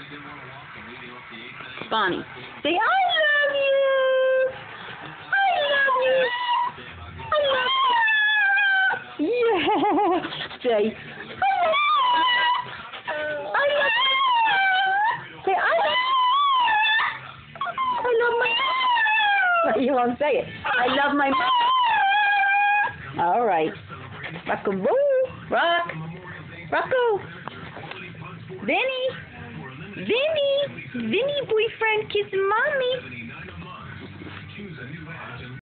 Bonnie, say, I love you. I love you. I love you. Yeah. Say, I love you. Say, I love my. You won't say it. I love my mom. All right. Rock-a-boo. Rock. Rocco. Vinny. Vinny. Vinny boyfriend kissing mommy.